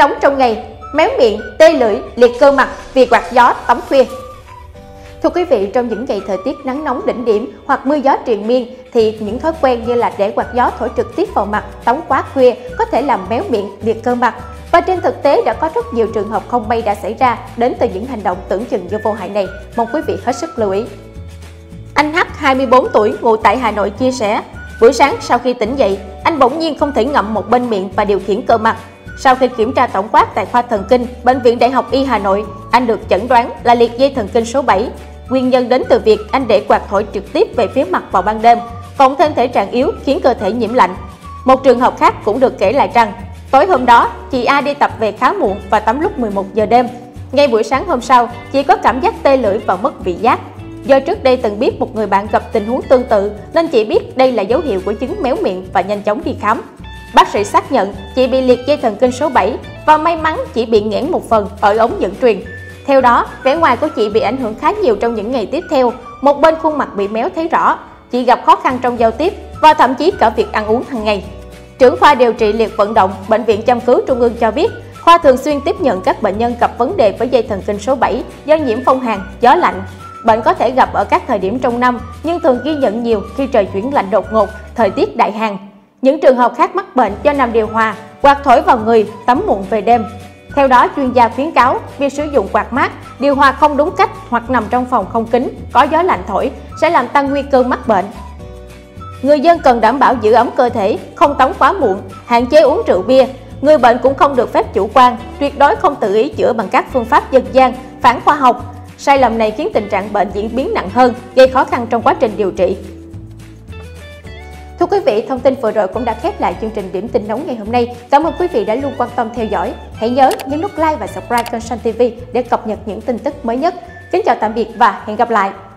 nóng trong ngày, méo miệng, tê lưỡi, liệt cơ mặt vì quạt gió tắm khuya. Thưa quý vị, trong những ngày thời tiết nắng nóng đỉnh điểm hoặc mưa gió triền miên thì những thói quen như là để quạt gió thổi trực tiếp vào mặt, tắm quá khuya có thể làm méo miệng, liệt cơ mặt. Và trên thực tế đã có rất nhiều trường hợp không may đã xảy ra đến từ những hành động tưởng chừng như vô hại này. Mong quý vị hết sức lưu ý. Anh H, 24 tuổi, ngụ tại Hà Nội chia sẻ, buổi sáng sau khi tỉnh dậy, anh bỗng nhiên không thể ngậm một bên miệng và điều khiển cơ mặt. Sau khi kiểm tra tổng quát tại khoa thần kinh, Bệnh viện Đại học Y Hà Nội, anh được chẩn đoán là liệt dây thần kinh số 7. Nguyên nhân đến từ việc anh để quạt thổi trực tiếp về phía mặt vào ban đêm, cộng thêm thể trạng yếu khiến cơ thể nhiễm lạnh. Một trường hợp khác cũng được kể lại rằng, tối hôm đó, chị A đi tập về khá muộn và tắm lúc 11 giờ đêm. Ngay buổi sáng hôm sau, chị có cảm giác tê lưỡi và mất vị giác. Do trước đây từng biết một người bạn gặp tình huống tương tự nên chị biết đây là dấu hiệu của chứng méo miệng và nhanh chóng đi khám. Bác sĩ xác nhận chị bị liệt dây thần kinh số 7 và may mắn chỉ bị nghẽn một phần ở ống dẫn truyền. Theo đó, vẻ ngoài của chị bị ảnh hưởng khá nhiều trong những ngày tiếp theo, một bên khuôn mặt bị méo thấy rõ, chị gặp khó khăn trong giao tiếp và thậm chí cả việc ăn uống hàng ngày. Trưởng khoa điều trị liệt vận động Bệnh viện Châm cứu Trung ương cho biết, khoa thường xuyên tiếp nhận các bệnh nhân gặp vấn đề với dây thần kinh số 7 do nhiễm phong hàn, gió lạnh. Bệnh có thể gặp ở các thời điểm trong năm nhưng thường ghi nhận nhiều khi trời chuyển lạnh đột ngột, thời tiết đại hạn. Những trường hợp khác mắc bệnh do nằm điều hòa, quạt thổi vào người, tắm muộn về đêm. Theo đó, chuyên gia khuyến cáo việc sử dụng quạt mát, điều hòa không đúng cách hoặc nằm trong phòng không kín, có gió lạnh thổi sẽ làm tăng nguy cơ mắc bệnh. Người dân cần đảm bảo giữ ấm cơ thể, không tắm quá muộn, hạn chế uống rượu bia. Người bệnh cũng không được phép chủ quan, tuyệt đối không tự ý chữa bằng các phương pháp dân gian, phản khoa học. Sai lầm này khiến tình trạng bệnh diễn biến nặng hơn, gây khó khăn trong quá trình điều trị. Thưa quý vị, thông tin vừa rồi cũng đã khép lại chương trình Điểm tin nóng ngày hôm nay. Cảm ơn quý vị đã luôn quan tâm theo dõi. Hãy nhớ nhấn nút like và subscribe kênh Sun TV để cập nhật những tin tức mới nhất. Kính chào tạm biệt và hẹn gặp lại.